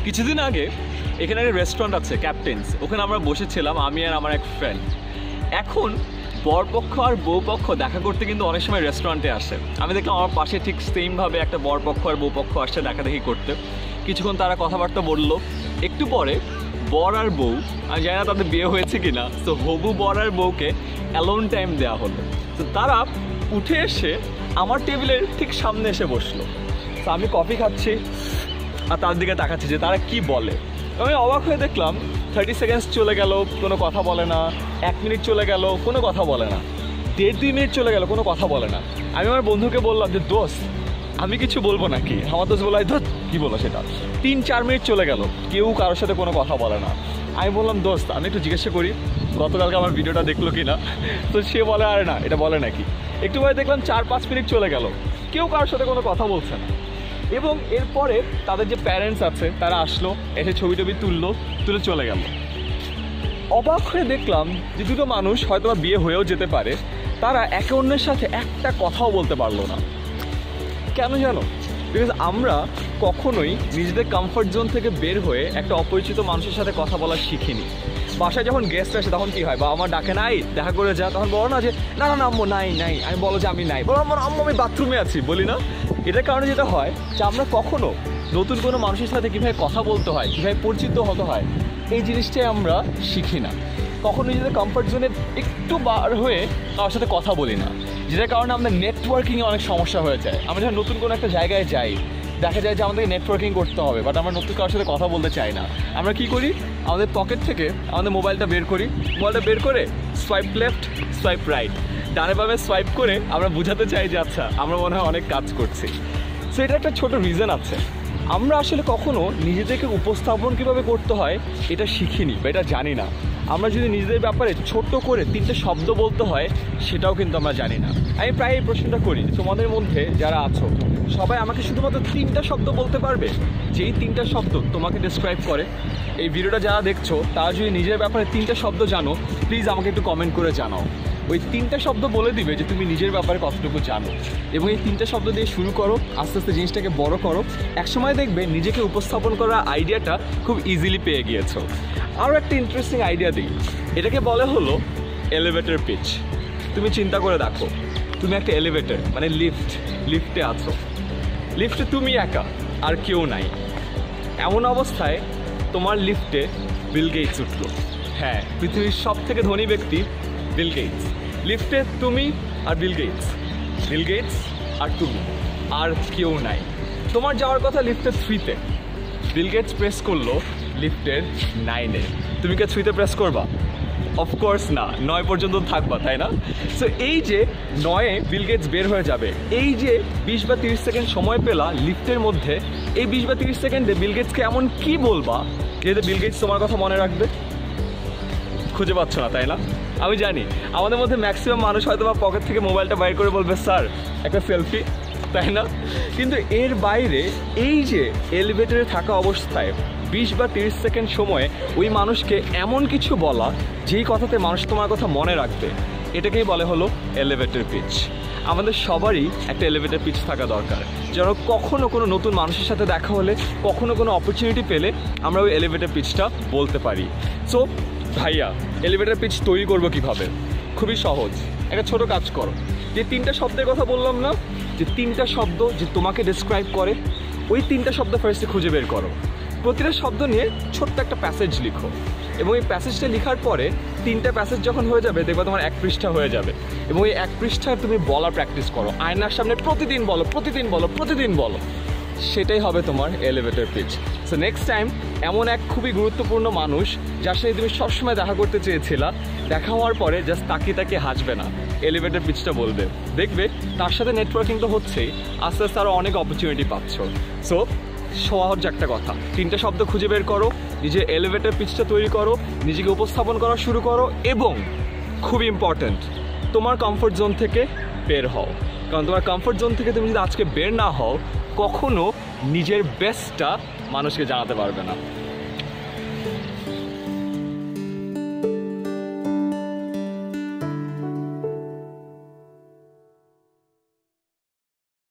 কিছুদিন আগে এখানে একটা রেস্টুরেন্ট আছে ক্যাপ্টেন্স, ওখানে আমরা বসেছিলাম আমি আর আমার এক ফ্রেন্ড। এখন বরপক্ষ আর বউপক্ষ দেখা করতে কিন্তু অনেক সময় রেস্টুরেন্টে আসে। আমি দেখলাম আমার পাশে ঠিক সেমভাবে একটা বরপক্ষ আর বউপক্ষ আসছে দেখাদেখি করতে। কিছুক্ষণ তারা কথাবার্তা বললো, একটু পরে বর আর বউ, আমি জানি না তাদের বিয়ে হয়েছে কিনা, তো হবু বর আর বউকে অ্যালোন টাইম দেওয়া হলো। তো তারা উঠে এসে আমার টেবিলের ঠিক সামনে এসে বসলো। তো আমি কফি খাচ্ছি আর তার দিকে তাকাচ্ছি যে তারা কি বলে। আমি অবাক হয়ে দেখলাম 30 সেকেন্ডস চলে গেল, কোনো কথা বলে না। 1 মিনিট চলে গেল, কোনো কথা বলে না। 1.5-2 মিনিট চলে গেল, কোনো কথা বলে না। আমি আমার বন্ধুকে বললাম যে দোস্ত আমি কিছু বলবো নাকি? আমার দোস্ত বলল ধর কী বলো সেটা। 3-4 মিনিট চলে গেল, কেউ কারোর সাথে কোনো কথা বলে না। আমি বললাম দোস্ত আমি একটু জিজ্ঞাসা করি গতকালকে আমার ভিডিওটা দেখলো কি না। তো সে বলে আরে না, এটা বলে নাকি। একটু পরে দেখলাম 4-5 মিনিট চলে গেল, কেউ কারোর সাথে কোনো কথা বলছে না। এবং এরপরে তাদের যে প্যারেন্টস আছে তারা আসলো, এসে ছবি টবি তুলে চলে গেল। অবাক হয়ে দেখলাম যে দুটো মানুষ হয়তো বিয়ে হয়েও যেতে পারে, তারা একে অন্যের সাথে একটা কথাও বলতে পারলো না। কেন জানো? বিকজ আমরা কখনোই নিজেদের কমফর্ট জোন থেকে বের হয়ে একটা অপরিচিত মানুষের সাথে কথা বলা শিখিনি। বাসায় যখন গেস্ট আসে তখন কি হয়, বা আমার ডাকে নাই দেখা করে যা, তখন বলো না যে না না আম্মু নাই নাই, আমি বলো যে আমি নাই, বলো আমার আম্মু আমি বাথরুমে আছি, বলি না। এটার কারণে যেটা হয় যে আমরা কখনো নতুন কোনো মানুষের সাথে কীভাবে কথা বলতে হয়, কীভাবে পরিচিত হতে হয়, এই জিনিসটাই আমরা শিখি না। কখনো নিজেদের কমফর্ট জোনে একটু বার হয়ে কারোর সাথে কথা বলি না, যেটার কারণে আমাদের নেটওয়ার্কিংয়ে অনেক সমস্যা হয়ে যায়। আমরা যখন নতুন কোনো একটা জায়গায় যাই, দেখা যায় যে আমাদেরকে নেটওয়ার্কিং করতে হবে, বাট আমরা নতুন কারোর সাথে কথা বলতে চাই না। আমরা কি করি, আমাদের পকেট থেকে আমাদের মোবাইলটা বের করে সোয়াইপ লেফট সোয়াইপ রাইট, ডানে বামে সোয়াইপ করে আমরা বোঝাতে চাই যে আচ্ছা আমরা মনে হয় অনেক কাজ করছি। সো এটা একটা ছোটো রিজন আছে, আমরা আসলে কখনো নিজেদেরকে উপস্থাপন কীভাবে করতে হয় এটা শিখিনি বা এটা জানি না। আমরা যদি নিজেদের ব্যাপারে ছোট্ট করে 3টে শব্দ বলতে হয় সেটাও কিন্তু আমরা জানি না। আমি প্রায় এই প্রশ্নটা করি, তোমাদের মধ্যে যারা আছো সবাই আমাকে শুধুমাত্র 3টা শব্দ বলতে পারবে, যেই 3টা শব্দ তোমাকে ডিসক্রাইব করে? এই ভিডিওটা যারা দেখছো তারা যদি নিজের ব্যাপারে 3টা শব্দ জানো, প্লিজ আমাকে একটু কমেন্ট করে জানাও। ওই 3টা শব্দ বলে দিবে যে তুমি নিজের ব্যাপারে কতটুকু জানো, এবং এই 3টা শব্দ দিয়ে শুরু করো, আস্তে আস্তে জিনিসটাকে বড় করো। একসময় দেখবে নিজেকে উপস্থাপন করার আইডিয়াটা খুব ইজিলি পেয়ে গিয়েছো। আরও একটা ইন্টারেস্টিং আইডিয়া দিই, এটাকে বলে হলো এলিভেটর পিচ। তুমি চিন্তা করে দেখো, তুমি একটা এলিভেটর মানে লিফটে আছো, লিফটে তুমি একা আর কেউ নাই। এমন অবস্থায় তোমার লিফটে বিল গেটস উঠলো। হ্যাঁ, পৃথিবীর সবথেকে ধনী ব্যক্তি বিল গেটস। লিফটে তুমি আর বিল গেটস আর তুমি, আর কেউ নাই। তোমার যাওয়ার কথা লিফটের 3-তে, বিল গেটস প্রেস করলো লিফটের 9-এ। তুমি কি 3-তে প্রেস করবা? অফকোর্স না, 9 পর্যন্ত থাকবা, তাই না? সো এই যে 9-এ বিল গেটস বের হয়ে যাবে, এই যে 20 বা 30 সেকেন্ড সময় পেলা লিফটের মধ্যে, এই 20 বা 30 সেকেন্ডে বিল গেটসকে এমন কি বলবা যেহেতু বিল গেটস তোমার কথা মনে রাখবে? খুঁজে পাচ্ছ না, তাই না? আমি জানি আমাদের মধ্যে ম্যাক্সিমাম মানুষ হয়তো বা পকেট থেকে মোবাইলটা বাইর করে বলবে স্যার একটা সেলফি, তাই না? কিন্তু এর বাইরে এই যে এলিভেটরে থাকা অবস্থায় 20 বা 30 সেকেন্ড সময়ে ওই মানুষকে এমন কিছু বলা যেই কথাতে মানুষ তোমার কথা মনে রাখবে, এটাকেই বলে হলো এলিভেটর পিচ। আমাদের সবারই একটা এলিভেটর পিচ থাকা দরকার, যেন কখনো কোনো নতুন মানুষের সাথে দেখা হলে, কখনো কোনো অপরচুনিটি পেলে আমরা ওই এলিভেটর পিচটা বলতে পারি। সো ভাইয়া, এলিভেটর পিচ তৈরি করবো কীভাবে? খুবই সহজ, একটা ছোট কাজ করো। যে 3টা শব্দের কথা বললাম না, যে 3টা শব্দ যে তোমাকে ডিসক্রাইব করে, ওই 3টা শব্দ ফার্স্টে খুঁজে বের করো। প্রতিটা শব্দ নিয়ে ছোট্ট একটা প্যাসেজ লিখো, এবং এই প্যাসেজটা লেখার পরে 3টা প্যাসেজ যখন হয়ে যাবে দেখবে তোমার 1 পৃষ্ঠা হয়ে যাবে, এবং এই 1 পৃষ্ঠা তুমি বলা প্র্যাকটিস করো, আয়নার সামনে প্রতিদিন বলো, সেটাই হবে তোমার elevator pitch. So next time এমন এক খুবই গুরুত্বপূর্ণ মানুষ যার সাথে তুমি সবসময় দেখা করতে চেয়েছিলা, দেখা হওয়ার পরে জাস্ট তাকিয়ে হাসবে না, এলিভেটর পিচটা বলবে, দেখবে তার সাথে নেটওয়ার্কিং তো হচ্ছেই, আস্তে আস্তে আরও অনেক অপরচুনিটি পাচ্ছ। সো সহজ একটা কথা, 3টা শব্দ খুঁজে বের করো, নিজের এলিভেটর পিচটা তৈরি করো, নিজেকে উপস্থাপন করা শুরু করো, এবং খুব ইম্পর্ট্যান্ট, তোমার কমফোর্ট জোন থেকে বের হও। কারণ তোমার কমফোর্ট জোন থেকে তুমি যদি আজকে বের না হও, কখনো নিজের বেস্টটা মানুষকে জানাতে পারবে না।